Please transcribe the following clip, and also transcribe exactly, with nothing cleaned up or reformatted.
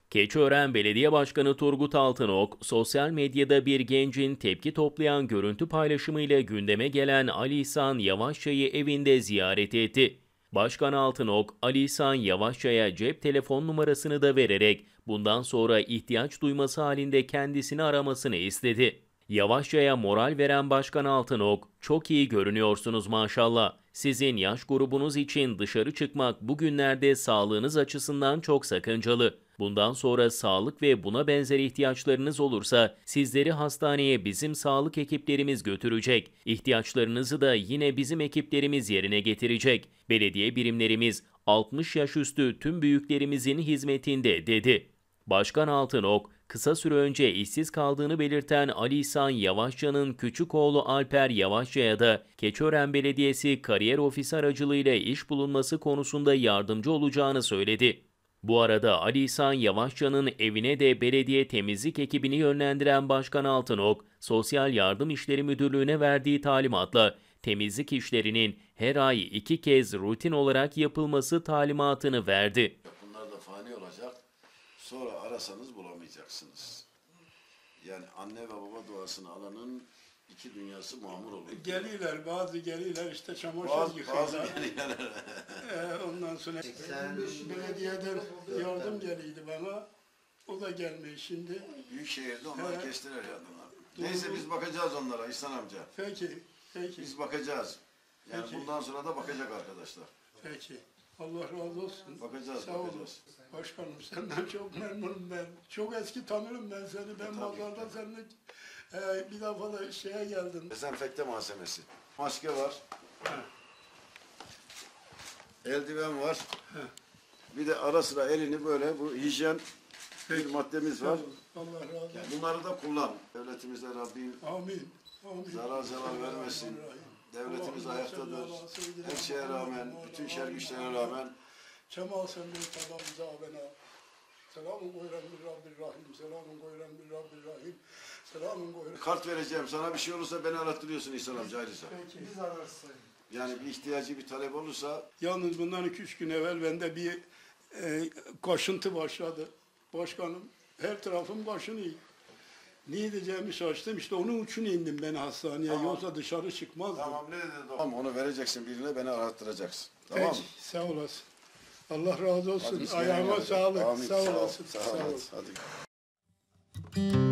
Keçiören Belediye Başkanı Turgut Altınok, sosyal medyada bir gencin tepki toplayan görüntü paylaşımıyla gündeme gelen Ali İhsan Yavaşça'yı evinde ziyaret etti. Başkan Altınok, Ali İhsan Yavaşça'ya cep telefon numarasını da vererek bundan sonra ihtiyaç duyması halinde kendisini aramasını istedi. Yavaşça'ya moral veren Başkan Altınok, "Çok iyi görünüyorsunuz maşallah. Sizin yaş grubunuz için dışarı çıkmak bugünlerde sağlığınız açısından çok sakıncalı. Bundan sonra sağlık ve buna benzer ihtiyaçlarınız olursa sizleri hastaneye bizim sağlık ekiplerimiz götürecek. İhtiyaçlarınızı da yine bizim ekiplerimiz yerine getirecek. Belediye birimlerimiz altmış yaş üstü tüm büyüklerimizin hizmetinde," dedi. Başkan Altınok, kısa süre önce işsiz kaldığını belirten Ali İhsan Yavaşça'nın küçük oğlu Alper Yavaşça'ya da Keçiören Belediyesi kariyer ofisi aracılığıyla iş bulunması konusunda yardımcı olacağını söyledi. Bu arada Ali İhsan Yavaşça'nın evine de belediye temizlik ekibini yönlendiren Başkan Altınok, Sosyal Yardım İşleri Müdürlüğü'ne verdiği talimatla temizlik işlerinin her ay iki kez rutin olarak yapılması talimatını verdi. Bunlar da fani olacak. Sonra arasanız bulamayacaksınız. Yani anne ve baba duasını alanın iki dünyası mamur olur. Geliler, bazı geliler işte çamaşır Bazı, yıkıyorlar. bazı geliler. ee, ondan sonra belediyeden yardım geliydi bana. O da gelmiyor şimdi. Büyükşehir'de onlar Evet. kestiler yardımlar. Neyse biz bakacağız onlara İhsan amca. Peki, peki. Biz bakacağız. Yani Peki. bundan sonra da bakacak arkadaşlar. Peki. Allah razı olsun. Bakacağız, Sağ olun. bakacağız. Başkanım senden çok memnunum ben. Çok eski tanırım ben seni. Ben pazarda seninle e, bir defa da şeye geldim. Dezenfekte malzemesi. Maske var. He. Eldiven var. He. Bir de ara sıra elini böyle bu hijyen bir maddemiz var. Allah razı olsun. Bunları da kullan. Devletimize Rabbim Amin. Amin. zarar zarar vermesin. Devletimiz ayaktadır. Her şeye rağmen, bütün şer güçlere rağmen. Kemal senden selam zavena. Selamun goyran bir Rabbir Rahim. Selamun goyran bir Rabbir Rahim. Selamun goyran. Kart vereceğim. Sana bir şey olursa beni arattırıyorsun İhsan amca ayrıca. Peki. Biz ararız. Yani bir ihtiyacı, bir talep olursa. Yalnız bundan iki üç gün evvel bende bir e, kaşıntı başladı. Başkanım her tarafım kaşınıyor. Ne diyeceğimi şaştım. İşte onun için indim ben hastaneye. Tamam. Yoksa dışarı çıkmazdım. Tamam ne dedi? Tamam onu vereceksin birine, beni arattıracaksın. Tamam mı? Peki, sağ olasın. Allah razı olsun. Hadi bismillah. Ayağıma sağlık. Amin. Sağ Sağ ol, olasın. Sağ ol. Sağ olasın. Hadi.